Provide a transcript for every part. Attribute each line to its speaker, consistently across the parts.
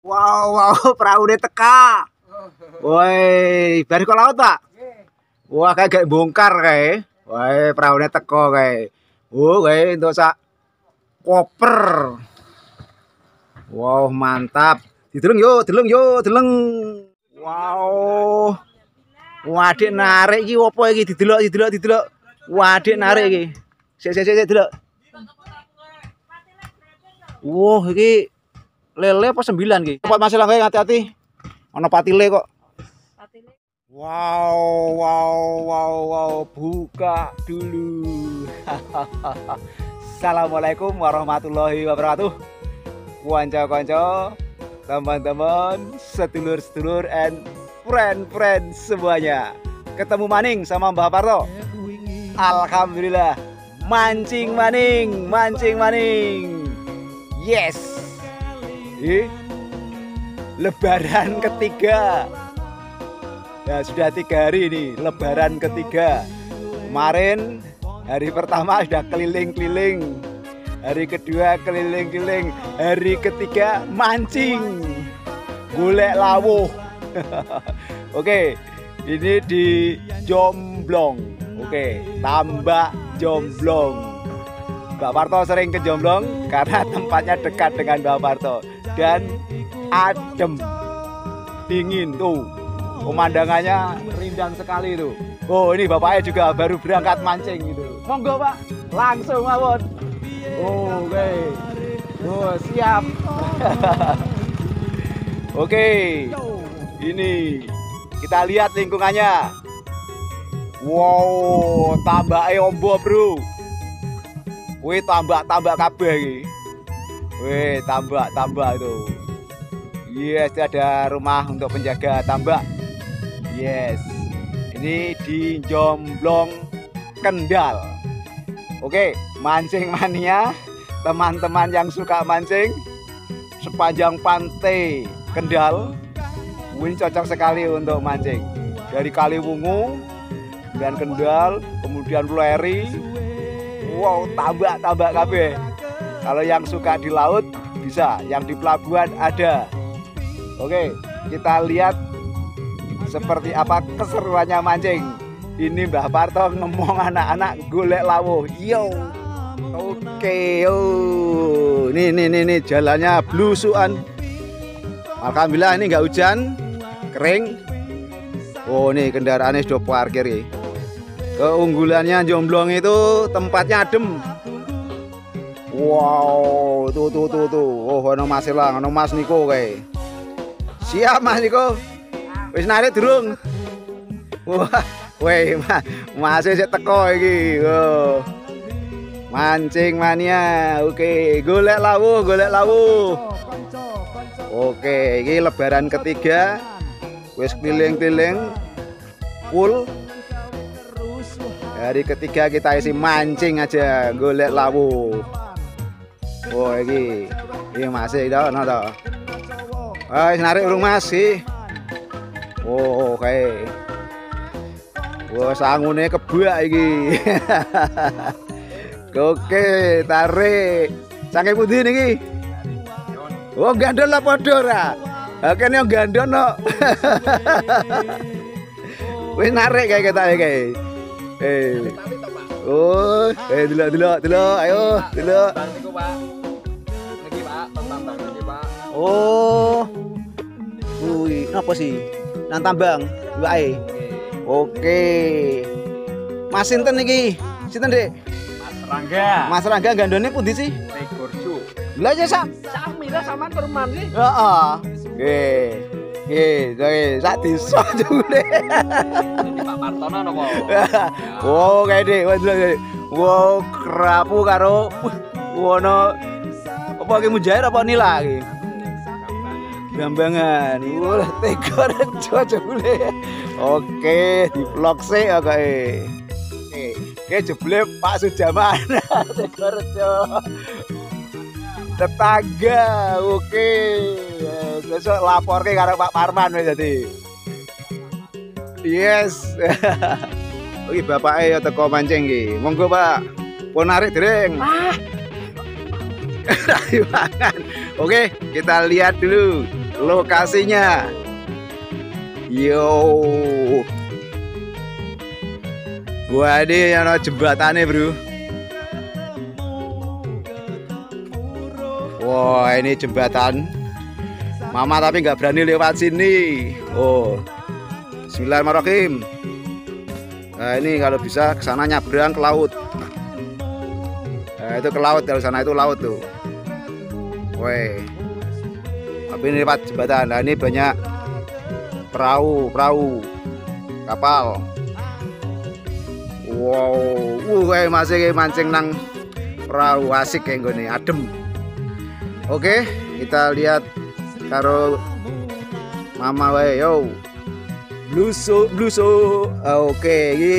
Speaker 1: Wow, wow, perahu ini teka. Woi, bari kok laut, Pak? Wah, kayak bongkar kayak. Woi, perahu ini teko kayak. Kayak untuk sak koper. Wow, mantap. Dideleng yo, deleng yo, deleng. Wow. Wadik narik iki opo iki didelok. Wadik narik iki. Sik delok. Wah, iki lele apa 9 ki? Tempat masih langgae hati-hati. Ana patile kok. Patile. Wow, buka dulu. Assalamualaikum warahmatullahi wabarakatuh. Kanca-kanca, teman-teman, sedulur-sedulur and friend semuanya. Ketemu maning sama Mbah Parto. Alhamdulillah. Mancing maning. Yes. Lebaran ketiga. Ya sudah 3 hari ini lebaran ketiga. Kemarin hari pertama sudah keliling-keliling, hari kedua keliling-keliling, hari ketiga mancing, golek lawuh. Oke, ini di Jomblong. Oke, tambak Jomblong. Mbak Parto sering ke Jomblong karena tempatnya dekat dengan Mbak Parto dan adem, dingin tuh, pemandangannya rindang sekali tuh. Oh, ini bapaknya juga baru berangkat mancing gitu. Monggo Pak, langsung mawon. Oke. Oh, siap. Oke. Ini kita lihat lingkungannya. Wow, tambake ombo, Bro. Wih, tambak kabeh iki. Wih, tambak itu. Yes, ada rumah untuk penjaga tambak. Yes. Ini di Jomblong, Kendal. Oke, mancing mania, teman-teman yang suka mancing sepanjang pantai Kendal. Ini cocok sekali untuk mancing. Dari Kaliwungu dan Kendal, kemudian Pleri. Wow, tambak kabeh. Kalau yang suka di laut bisa, yang di pelabuhan ada. Oke, kita lihat seperti apa keseruannya mancing. Ini Mbah Parto ngomong anak-anak golek lawuh. Yo. Oke, yo. Nih jalannya blusukan. Alhamdulillah ini nggak hujan, kering. Oh, nih kendaraannya sudah parkir ya. Keunggulannya Jomblong itu tempatnya adem. Wow, tuh. Oh, ono Mas Elang, ono Mas Niko kayak. Siap Mas Niko. Wis narik durung? Wah, weh, masih sik teko iki. Oh. Mancing mania. Oke, golek lawuh. Oke, ini lebaran ketiga. Wis keliling-keliling full. Hari ketiga kita isi mancing aja, golek lawuh. Oh, ini masih ono to. Wis narik urung Mas sih. Oh, oke. Wah, sangune kebak iki. Oke, tarik. Sange pundi niki? Oh, gandon lah padha ora. Ha kene gandon no. Wis narik kayak kita iki. Oh, delok. Ayo, delok.
Speaker 2: Niku, Pak. Niki, Pak, tambang niki, Pak.
Speaker 1: Oh. Wih, apa sih? Nang tambang, wae. Oke. Mas sinten iki? Sinten, Dik? Mas Rangga gandone pundi sih?
Speaker 2: Tegorjo.
Speaker 1: Lha ya sak
Speaker 2: Mira sama Perman sih.
Speaker 1: heeh. Nggih, sak desa jule.
Speaker 2: Pak Partono napa?
Speaker 1: Oh, kae Dik. Wow, kerapu karo ono apa iki mujair apa nila iki? Gambangan. Wah, Tegorjo jule. Oke, di vlog sih ya kae. Oke, jeble Pak Sujaman. Tegorjo. Tetangga. Oke. Besok laporke karo Pak Parman wis dadi. Yes. Iki bapake ya teko mancing iki. Monggo, Pak. Pun narik dereng. Oke, kita lihat dulu. lokasinya. Yo. Wah, ini ada jembatannya, bro. Wah, ini jembatan. Mama tapi nggak berani lewat sini. Oh, bismillahirrahmanirrahim. Nah, ini kalau bisa ke sana nyabrang ke laut. Nah, itu ke laut, kalau sana itu laut tuh. Woi. Tapi ini lewat jembatan. Nah, ini banyak perahu, kapal. Wow, masih mancing nang perahu, asik kayak gini, adem. Oke, kita lihat karo mama wae yo. Bluso. Oke, ini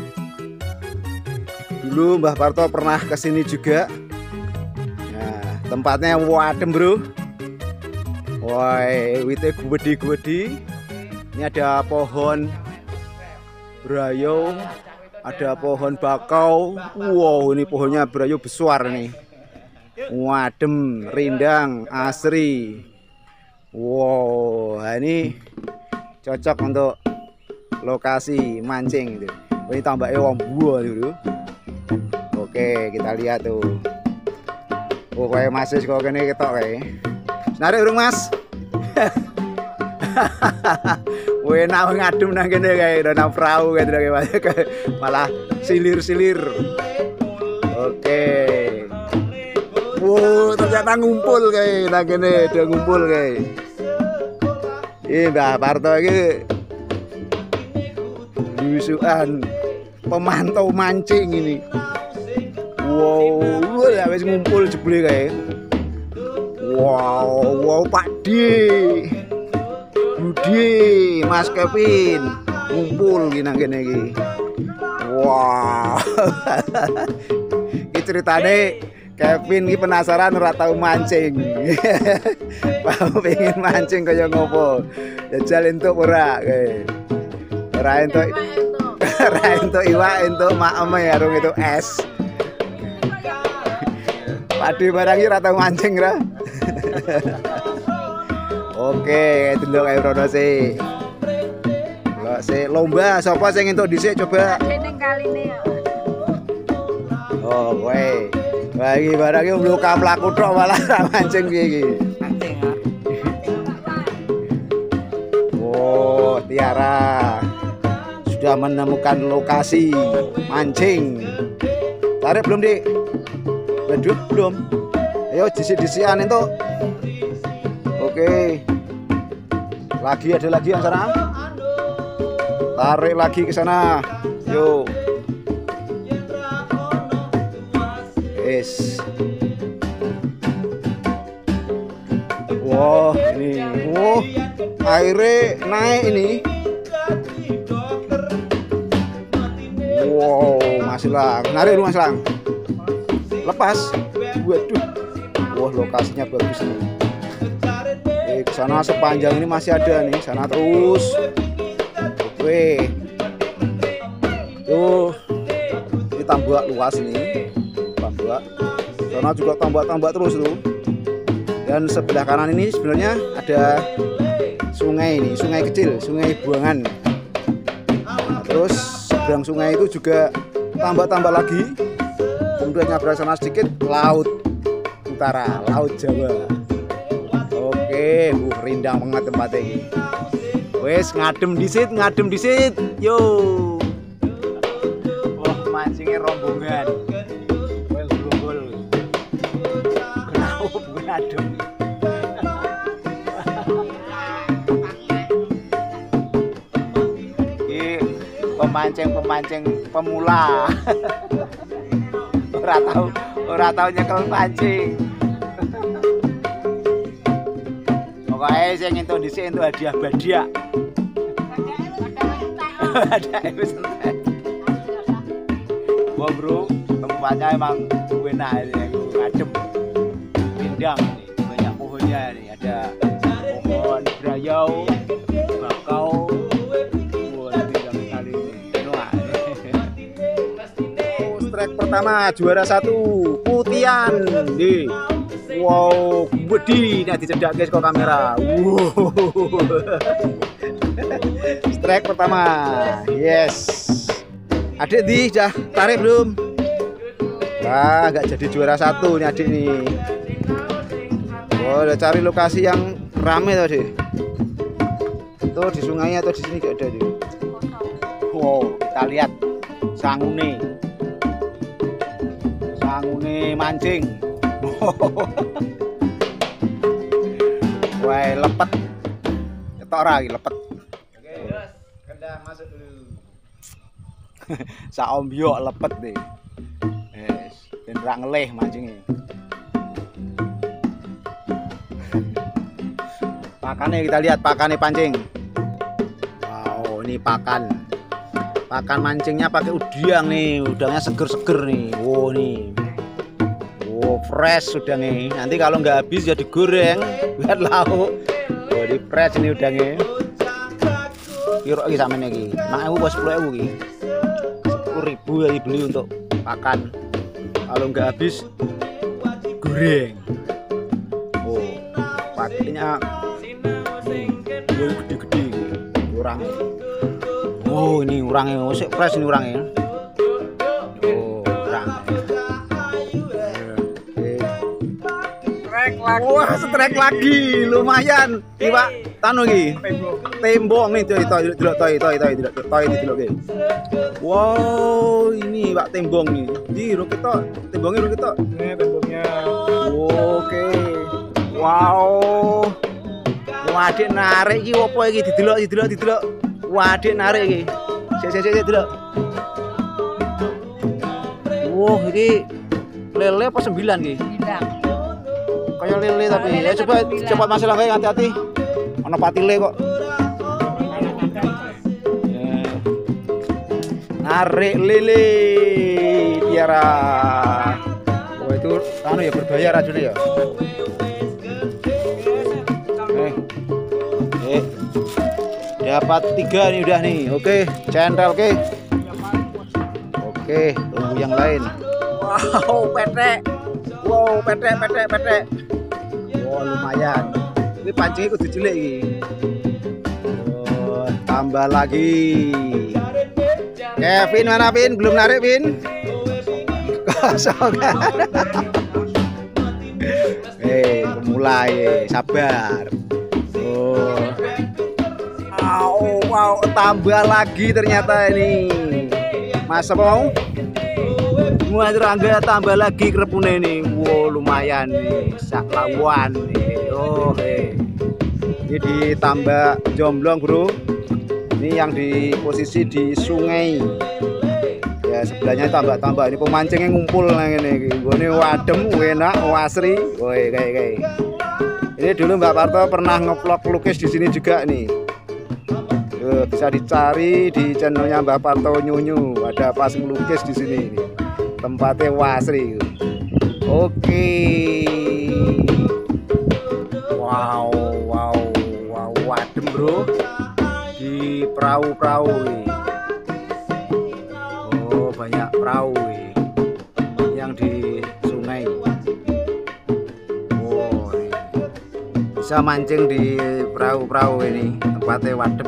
Speaker 1: dulu Mbah Parto pernah kesini juga. Nah, tempatnya adem, bro. Wah, wite gede. Ini ada pohon berayo, ada pohon bakau. Wow, ini pohonnya berayo besar nih. Adem, rindang, asri. Wow, ini cocok untuk lokasi mancing gitu. Ini tambahnya wong buah dulu. Oke, kita lihat tuh. Oh, kayak masih kok kene ketok kayak. Narik urung, Mas. Enak ngadem nang kene kayak nang perahu kayak malah silir-silir. Oke. Wow, ternyata ngumpul kayak nang kene, udah ngumpul kayak. Ini Mbah Parto iki lusukan pemantau mancing ini. Wow, ya wis ngumpul jebule kayak. Wow, Pak D, Budi, Mas Kevin ngumpul gini gini. Wow, ini ceritane Kevin ini penasaran ora tau mancing. Mau pengen mancing kaya ngopo. Jajal entuk ora kae. Ora entuk iwak, entuk maem ya rung itu es. Padi barang iki ora tau mancing ra. Oke, delok ae rono sih. Delok sih lomba sapa sing entuk dhisik coba.
Speaker 3: Ning kaline.
Speaker 1: Oh, kowe. Wah, iki barang iki mluka mlaku tok malah mancing piye iki. Mancing. Oh, Tiara sudah menemukan lokasi mancing. Tarik belum, Dik? Waduh, belum. Ayo disik-disikan itu. Oke. Ada lagi yang sana. Tarik lagi ke sana. Yuk. Yes. Wah, ini. Wah, airnya naik ini. Wow, Mas Lang. Narik lu, Mas Lang. Lepas. Waduh. Wah, lokasinya bagus nih. Ke sana sepanjang ini masih ada nih, sana terus. Oke. Tuh. Ini tambak luas nih. Tambak. Sana juga tambak-tambak terus tuh. Dan sebelah kanan ini sebenarnya ada sungai ini, sungai kecil, sungai buangan. Nah, terus seberang sungai itu juga tambak-tambak lagi. Kemudian nyabrang sana sedikit laut utara, laut Jawa. Oke, rindang banget tempatnya ini. Wes ngadem disit, yo. Wah, mancingnya rombongan. Well, gerombol. Kenapa bukan adem? Ini pemancing pemula. Ora tahu nyekel pancing. Pokoknya sing entuk dhisik entuk hadiah badia. Ada wis entek. Wah, bro, tempatnya emang enak ini, adem. Rindang nih, banyak pohonnya nih, ada pohon brayau, bakau. Wah, rindang sekali ini. Strike pertama juara 1 Putian nih. Wow, wedi nek dicedakke saka kamera. Wow. Strike pertama. Yes. Adik di dah tarik belum? Wah, nggak jadi juara satu nih adik nih. Oh, udah cari lokasi yang rame tadi. Tuh di sungai atau di sini gak ada tuh. Wow, kita lihat sangune mancing. Wah, lepet. Ketok lagi lepet. Oke, terus kendang masuk dulu. Saombyok lepet deh. Yes, ben ra ngelih mancingnya. Pakannya kita lihat pakannya pancing. Wow, ini pakan mancingnya pakai udang nih, udangnya seger-seger nih. Wow nih, wow fresh udangnya. Nanti kalau nggak habis ya digoreng buat lauk. Oh, di fresh ini udangnya. Kira lagi sama nih, 5.000 bos 10.000 ki. 10.000 ya dibeli untuk pakan. Kalau nggak habis goreng. Oh, pastinya gede-gede urang. Oh, ini urangnya masih fresh ini urangnya. Oh, urang. Strike lagi. Wah, strike lagi. Lumayan. Iwak tanu iki. Tembok nih delok. Wow, ini iwak tembong nih. Di ro ketok. Tembongnya ro ketok.
Speaker 2: Ini temboknya.
Speaker 1: Oke. Wow. Wadik narik iki opo iki didelok. Wadik narik iki. Sik delok. Wah, iki lele apa 9 iki? 9. Kayak lele tapi ya coba cepat masuk lagi hati-hati. Ana patile kok. Narik lele Tiara. Oh, itu anu ya berbayar racunnya ya. Dapat 3 nih udah nih. Oke, centel oke. Oke, tunggu yang lain. Wow, petek. Wow, petek. Wow, lumayan. Ini pancingnya kudu cilik iki. Oh, tambah lagi. Kevin mana Vin? Belum narik Vin? Kosong. Mulai sabar. Wow, tambah lagi ternyata ini. Masa mau? Mulai terangga tambah lagi kerepune nih. Wow, lumayan nih. Sak lawan nih. Oh, ini ditambah jomblong, Bro. Ini yang di posisi di sungai. Ya, sebelahnya tambah. Ini pemancingnya ngumpul nang ngene iki. Gone wadem enak, asri. Woi, kayak. Ini dulu Mbak Parto pernah ngevlog lukis di sini juga nih. Bisa dicari di channelnya Mbak Parto Nyunyu, ada pas melukis di sini. Tempatnya wasri. Oke. Wow, wadem bro di perahu ini. Oh, banyak perahu yang di sungai. Oh, bisa mancing di perahu ini, tempatnya wadem.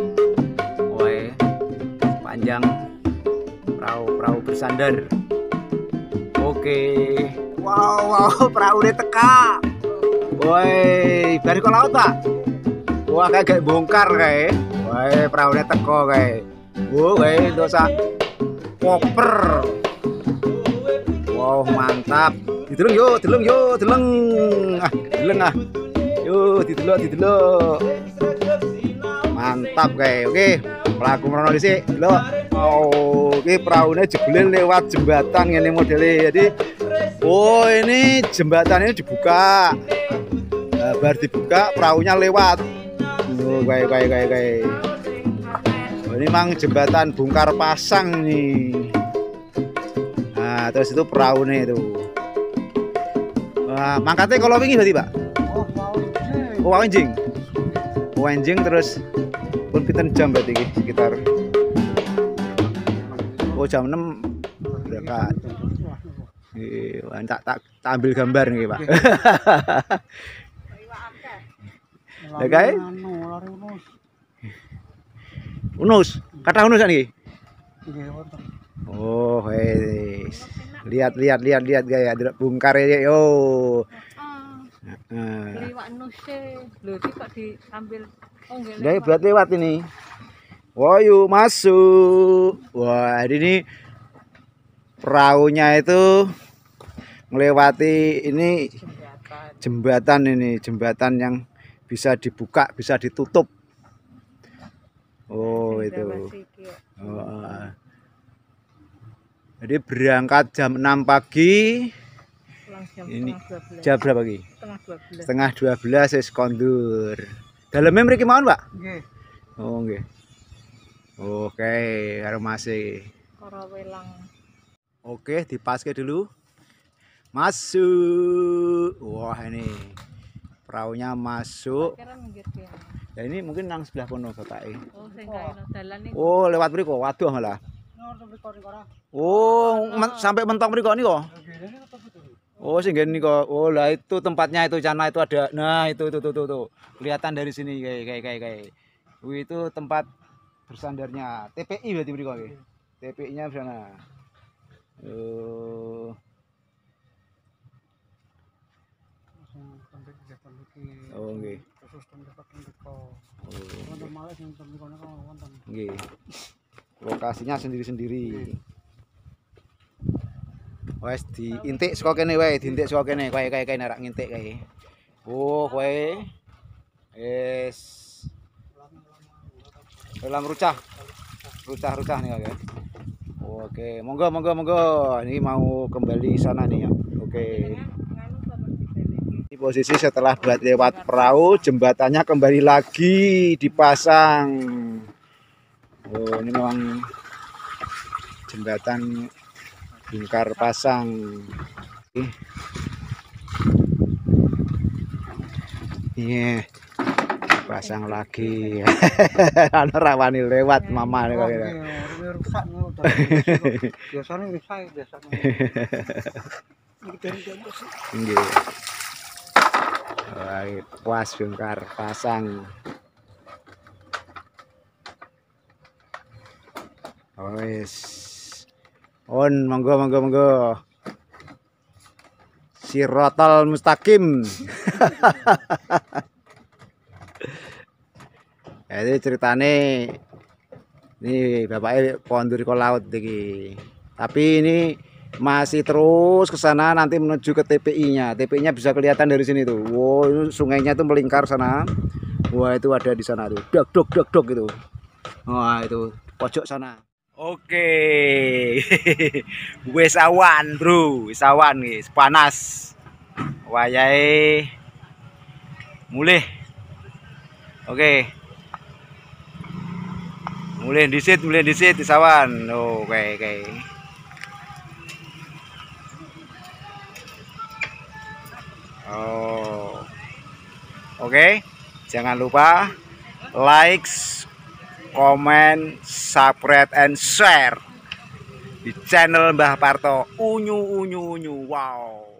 Speaker 1: Panjang perahu bersandar. Oke. Wow, perahu udah teka. Woi, dari kok laut tak? Wah, kayak bongkar kayak. Woi, perahu udah teko kayak. Woi, dosa koper. Wow, mantap. Dideleng yo. Yo, didelok. Mantap kayak. Oke. Pelaku merono dhisik lho. Oh, iki praune jebule lewat jembatan ngene modele. Jadi ini jembatannya dibuka. Nah, bar dibuka perahunya lewat. Oh, kayak. Oh, ini memang jembatan bongkar pasang nih. Nah, terus itu perahunya itu. Nah, mangkatnya kalau wingi berarti, Pak? Oh, anjing terus pun pinten jam berarti sekitar jam 6 berangkat. Tak tak ambil gambar nih, Pak. Ya kae. Unus, kata unus nih. Oh, wes. Lihat gaya bongkar ya yo.
Speaker 3: Liwat nuse. Lho iki kok diambil. Oh nggih.
Speaker 1: Jadi buat lewat ini. Wah, yuk masuk. Wah, ini perahunya itu melewati ini jembatan yang bisa dibuka, bisa ditutup. Oh, itu. Oh. Jadi berangkat jam 6 pagi. Ini jam berapa pagi? Setengah 12 wis kondur. Dalamnya mriki mawon, Pak? Nggih. Oh, nggih. Oke, karo masih.
Speaker 3: Karo welang.
Speaker 1: Oke, dipaske dulu. Masuk. Wah, ini perahunya masuk. Ya ini mungkin nang sebelah kono bapake.
Speaker 3: Oh, sing kae dalan niku.
Speaker 1: Oh, lewat mriko. Waduh malah. Oh, sampai mentok mriko niku. Oh, sing ngene niku. Oh, lah itu tempatnya itu Cana itu ada. Nah, itu. Kelihatan dari sini kayak. Itu tempat bersandarnya TPI berarti mriko nggih. TPI-nya di sana. Oh, nggih. Nggih. Lokasinya sendiri-sendiri. Wes diintik saka kene wae, diintik saka kene, kae nek ngintik kae. Oh, kowe wis dalam rucah nih ya. Oke, monggo. Ini mau kembali sana nih ya. Oke. Ini posisi setelah buat lewat perahu, jembatannya kembali lagi dipasang. Oh, ini memang jembatan bongkar pasang. Iya. Pasang lagi. Ana rawani lewat mama nih kok.
Speaker 2: Rusak biasanya rusak biasanya.
Speaker 1: Nggih. Baik, puas bongkar pasang. Wes. On, monggo. Sirotol mustaqim. Jadi ceritane ini bapaknya kondur ke laut iki. Tapi ini masih terus ke sana nanti menuju ke TPI-nya. TPI-nya bisa kelihatan dari sini tuh. Wow, ini sungainya tuh melingkar sana. Wah, itu ada di sana tuh. Dok itu. Wah, itu pojok sana. Oke. Wis awan, Bro. Wis awan nih, panas. Wayahe mulih. Oke. Mulih disit di sawan. Oh, oke. Oh. Oke. Jangan lupa like, comment, subscribe and share di channel Mbah Parto. Unyu. Wow.